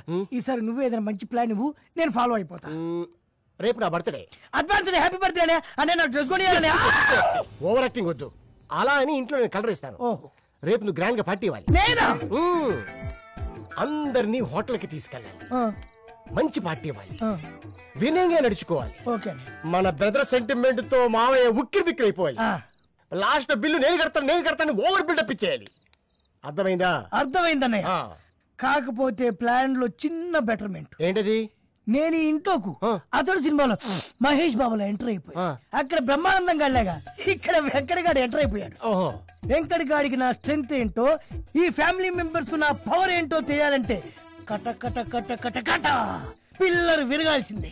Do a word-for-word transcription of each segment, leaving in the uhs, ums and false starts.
ఈసారి నువ్వు ఏదైనా మంచి ప్లాన్ ఇవ్వు, నేను ఫాలో అయిపోతా. రేపు నా బర్త్డే. అడ్వాన్స్ హ్యాపీ బర్త్డే అనే అంటే నాకు డ్రెస్ కొని ఓవర్ యాక్టింగ్ వద్దు. అలా అని ఇంట్లో నేను కలర్ ఇస్తాను. ఓహో, రేపు నువ్వు గ్రాండ్ గా పార్టీ ఇవ్వాలి. నేనా? అందరినీ హోటల్ కి తీసుకెళ్ళాలి, మంచి పార్టీ ఇవ్వాలి, వినయంగా నడుచుకోవాలి. ఓకే. మన బ్రదర్ సెంటిమెంట్ తో మావయ్య ఉక్కిరి బిక్కిరి అయిపోవాలి. లాస్ట్ బిల్లు నేను కడతాను నేను కడతాను ఓవర్ బిల్డప్ ఇచ్చేయాలి. అర్థమైందా? అర్థమైందన్నయ్య. కాకపోతే ప్లాన్ లో చిన్న బెటర్మెంట్. ఏంటది? నేను ఈ ఇంట్లోకు అతడు సినిమాలో మహేష్ బాబులో ఎంటర్ అయిపోయా. అక్కడ బ్రహ్మానందం గాడిలాగా ఇక్కడ వెంకటగాడు ఎంటర్ అయిపోయాడు. ఓహో, వెంకటగాడికి నా స్ట్రెంగ్త్ ఏంటో, ఈ ఫ్యామిలీ మెంబర్స్ కు నా పవర్ ఏంటో తెలియాలంటే కట కట కట కట కట పిల్లలు విరగాల్సిందే.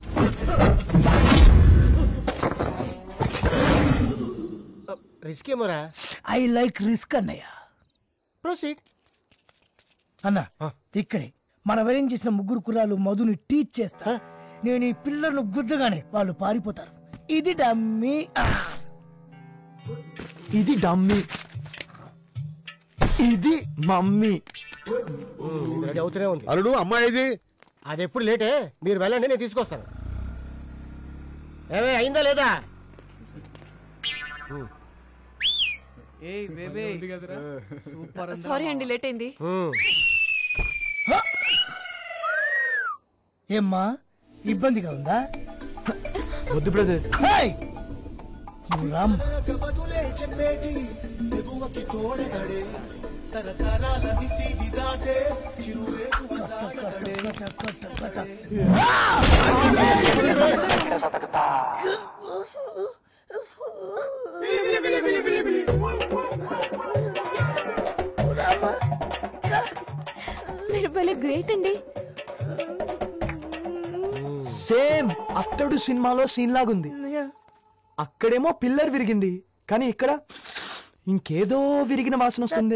రిస్క్ ఏమోరా? ఐ లైక్ రిస్క్ అన్నయ్య. ప్రొసీడ్ అన్న. ఇక్కడే మనం అరేంజ్ చేసిన ముగ్గురు కుర్రాలు మధుని టీచ్ చేస్తా. నేను ఈ పిల్లలను గుద్దగానే వాళ్ళు పారిపోతారు. ఇది డమ్మీ, ఇది డమ్మీ, ఇది మమ్మీ. రెడీ అవుతూనే ఉంది. అల్లుడు, అమ్మాయిది అది ఎప్పుడు లేటే, మీరు వెళ్ళండి, నేను తీసుకొస్తాను. ఏమే అయిందా లేదా? సారీ అండి, లేట్ అయింది. ఏమ్మా ఇబ్బందిగా ఉందా? వద్దు బ్రదర్. మీరు భలే గ్రేట్ అండి. సేమ్ అత్తడు సినిమాలో సీన్ లాగుంది. అక్కడేమో పిల్లర్ విరిగింది, కానీ ఇక్కడ ఇంకేదో విరిగిన వాసన వస్తుంది.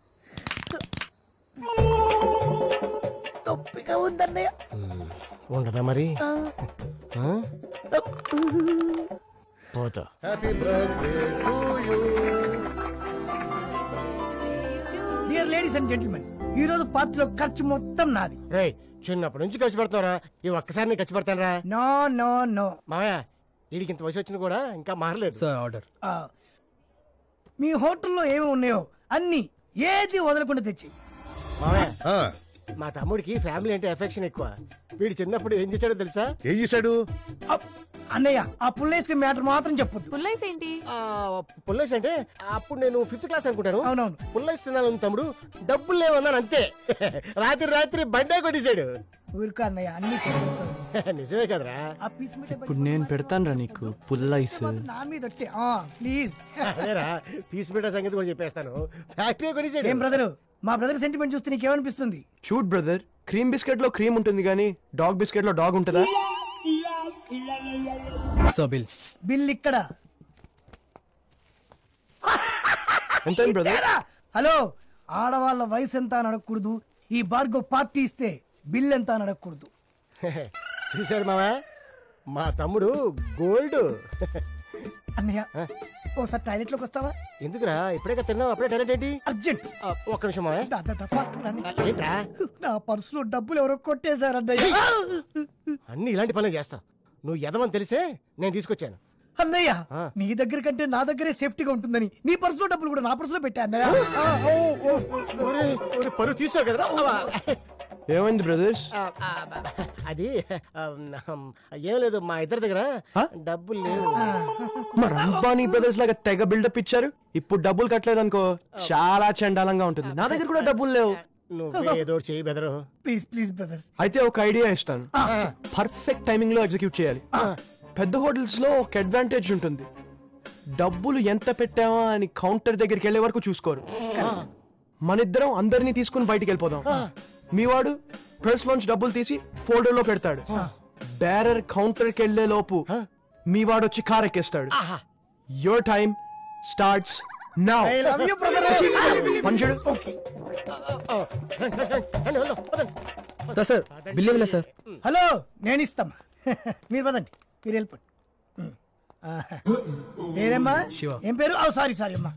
నొప్పిగా ఉందన్నయ్య. ఉండదా మరి? పోతా. డియర్ లేడీస్ అండ్ జెంటిల్మెన్, ఈ రోజు పార్టీలో ఖర్చు మొత్తం నాది. రేయ్, చిన్నప్పటి నుంచి ఖర్చు పెడతారా? ఈ ఒక్కసారి నేను ఖర్చు పెడతాను రా. నో నో నో మావయ్య, వీడికి ఇంత వయసు వచ్చిన కూడా ఇంకా మారలేదు. Sir order. మీ హోటల్లో ఏమి ఉన్నాయో అన్ని ఏది వదలకుండా తెచ్చి. మావయ్య, మా తమ్ముడికి ఫ్యామిలీ అంటే ఎఫెక్షన్ ఎక్కువ. వీడు చిన్నప్పుడు ఏం చేశాడో తెలుసా? ఏం చేశాడు? అన్నయ్య, ఆ పుల్లేసుకునే మ్యాటర్ మాత్రం చెప్పొద్దు. పుల్లైస్ ఏంటి? పుల్లైస్ అంటే అప్పుడు నేను ఫిఫ్త్ క్లాస్ అనుకుంటాను. అవునవును. పుల్లైస్ తినాలని తమ్ముడు డబ్బులు లేవన్నాను అంతే. రాత్రి రాత్రి బండే కొట్టేశాడు. ఊరుకో అన్నయ్య, అన్ని చెప్పేస్తాను. నిజమే కదరా? ఇప్పుడు నేను పెడతాను రా నీకు పుల్లైస్. నా మీద ప్లీజ్. అదేరా, పీస్ మీటర్ సంగతి కూడా చెప్పేస్తాను. ఫ్యాక్టరీ కొట్టేశాడు. ఏం బ్రదరు, మా బ్రదర్ సెంటిమెంట్ చూస్తే నీకేమనిపిస్తుంది? షూట్ బ్రదర్, క్రీమ్ బిస్కెట్ లో క్రీమ్ ఉంటుంది కానీ డాగ్ బిస్కెట్ లో డాగ్ ఉంటుందా? బిల్ ఇక్కడ. ఎంత బ్రదర్? హలో, ఆడవాళ్ళ వయసు ఎంత అని అడగకూడదు. ఈ బార్గో పార్టీ ఇస్తే బిల్ ఎంత అని అడగకూడదు. చూశాడు మావా, మా తమ్ముడు గోల్డ్. అన్నయ్య, ఒకసారి టాయిలెట్ లోకి వస్తావా? ఎందుకురా, ఇప్పుడే తిన్నావు, అప్పుడే టాయిలెట్ ఏంటి? అర్జెంట్. ఒక్క నిమిషం మావా. ఏంట్రా? నా పర్సులో డబ్బులు ఎవరో కొట్టేశారు అన్నయ్య. అన్ని ఇలాంటి పనులు చేస్తా. నువ్వు ఎదవని తెలిసే నేను తీసుకొచ్చాను. అన్నయ్య, నీ దగ్గర కంటే నా దగ్గరే సేఫ్టీగా ఉంటుందని నీ పర్సులో డబ్బులు కూడా నా పర్సులో పెట్టా అన్నయ్య. పరువు తీసావు కదరా. ఏమైంది బ్రదర్స్? అది ఏం లేదు, మా ఇద్దరి దగ్గర డబ్బులు లేవు. మరి అంబానీ బ్రదర్స్ లాగా తెగ బిల్డప్ ఇచ్చారు, ఇప్పుడు డబ్బులు కట్టలేదు అనుకో చాలా చండాలంగా ఉంటుంది. నా దగ్గర కూడా డబ్బులు లేవు. నువ్వు ఏదో చెయ్యి బెదరు. Please please brother. అయితే ఒక ఐడియా ఇస్తాను, పర్ఫెక్ట్ టైమింగ్ లో ఎగ్జిక్యూట్ చేయాలి. పెద్ద హోటల్స్ లో ఒక అడ్వాంటేజ్ ఉంటుంది, డబ్బులు ఎంత పెట్టావా అని కౌంటర్ దగ్గరికి వెళ్లే వరకు చూసుకోరు. మనిద్దరం అందరినీ తీసుకుని బయటికి వెళ్ళిపోదాం. మీ వాడు పర్స్ లోంచి డబ్బులు తీసి ఫోల్డర్ లో పెడతాడు. బేరర్ కౌంటర్ కి వెళ్లే లోపు మీ వాడు వచ్చి కార్ ఎక్కేస్తాడు. Your time starts now. పంచుడు. సార్ బిల్ ఇవ్వలే సార్. హలో, నేను ఇస్తామా, మీరు పదండి, మీరు వెళ్ళిపోండి. పేరేమ్మా? ఏం పేరు? సారీ సారీ అమ్మా.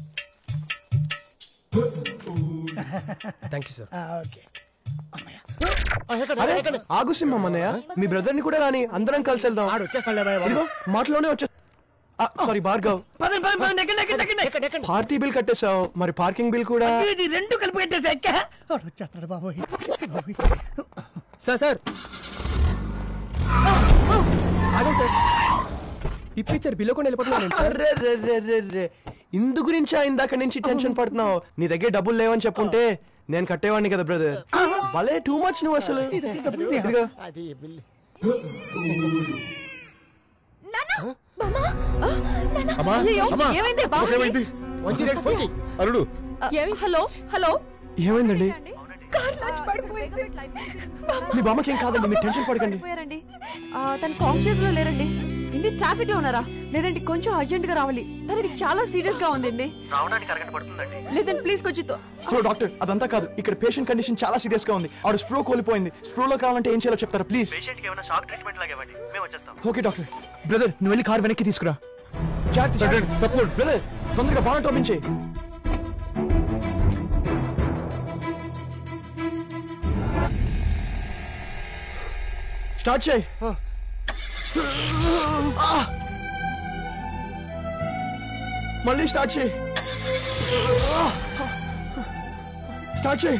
Thank you sir. ఓకే అమ్మయ్య. అరే ఆగు సింహం అన్నయ్య, మీ బ్రదర్ ని కూడా రాని, అందరం కలిసి వెళ్దాం. ఇదిగో మాటలోనే వచ్చే. సారీ భార్గవ్, పార్టీ బిల్ కట్టేసావు, మరి పార్కింగ్ బిల్ కూడా రెండు కలిపి కట్టేసా. బాబోయ్ సార్ సార్ సార్ ఇప్పించారు, బిల్లు కూడా వెళ్ళిపోతున్నాను. ఇందు గురించా ఇందాక నుంచి టెన్షన్ పడుతున్నావు? నీ దగ్గర డబ్బులు లేవని చెప్పుంటే నేను కట్టేవాడిని కదా బ్రదర్. భలే టూ మచ్ నువ్వు అసలు. హలో హలో ఏమైందండి? మీ బామ్మకి ఏం కాదండి, మీరు టెన్షన్ పడకండి. తను కాన్షియస్ లో లేరండి. ఇంటి ట్రాఫిక్ లో ఉన్నారా? లేదండి కొంచెం అర్జెంట్ గా రావాలి, తనకి చాలా సీరియస్ గా ఉందండి. లేదండి ప్లీజ్ కొంచెం. హలో డాక్టర్, అదంతా కాదు, ఇక్కడ పేషెంట్ కండిషన్ చాలా సీరియస్ గా ఉంది. ఆవిడ స్ప్రో కోల్పోయింది. స్ప్రోలో కావాలంటే ఏం చేయాలో చెప్తారా ప్లీజ్? Okay doctor. బ్రదర్ నువ్వు వెళ్ళి కార్ వెనక్కి తీసుకురా. బ్రదర్ తొందరగా బాగా పంపించే. స్టార్ట్ చేయి. మళ్ళీ స్టార్ట్ చేయి. స్టార్ట్ చేయి.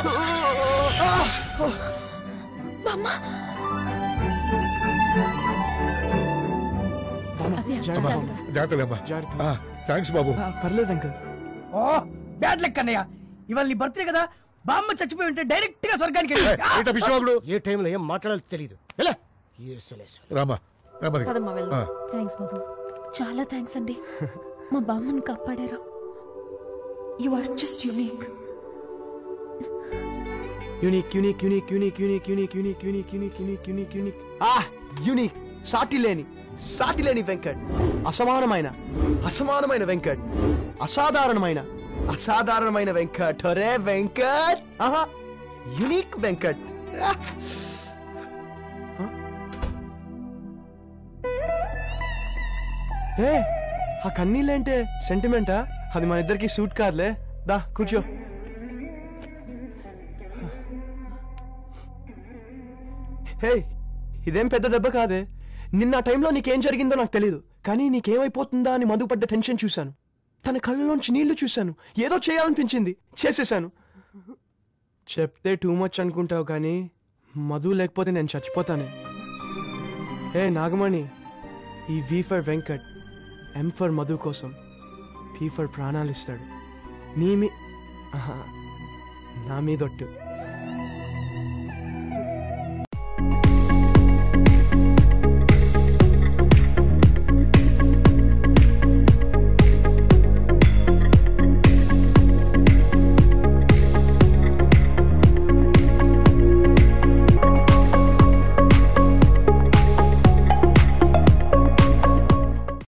థ్యాంక్స్ బాబు. పర్లేదు అంకుల్. ఓ బ్యాడ్ లక్ అన్నయ్య, ఇవాళ నీ బర్త్డే కదా, బామ్మ చచ్చిపోయి ఉంటే డైరెక్ట్ గా స్వర్గానికి విశ్వాముడు ఏ టైంలో ఏం మాట్లాడాలో తెలియదు. రామా థ్యాంక్స్ బాబు, చాలా థ్యాంక్స్ అండి. మా బామ్మని కాపాడారు. You are just unique. Unique unique unique unique unique unique unique unique unique unique unique unique ఆ యూనిక్, సాటి లేని సాటి లేని వెంకట్, అసమానమైన అసమానమైన వెంకట్, అసాధారణమైన అసాధారణమైన వెంకట్. అరే వెంకట్, ఆహా యూనిక్ వెంకట్. ఏ ఆ కన్నీళ్ళేంటే సెంటిమెంటా? అది మన ఇద్దరికి సూట్ కాదులే. దా కూర్చో. హే ఇదేం పెద్ద దెబ్బ కాదే. నిన్న టైంలో నీకేం జరిగిందో నాకు తెలీదు, కానీ నీకేమైపోతుందా అని మధు పడ్డ టెన్షన్ చూశాను. తన కళ్ళలోంచి నీళ్లు చూశాను. ఏదో చేయాలనిపించింది, చేసేసాను. చెప్తే టూ మచ్ అనుకుంటావు, కానీ మధు లేకపోతే నేను చచ్చిపోతానే. హే నాగమణి, ఈ V for Venkat, M for Madhu కోసం పీ ఫర్ ప్రాణాలు ఇస్తాడు. నీ మీ నా మీదొట్టు.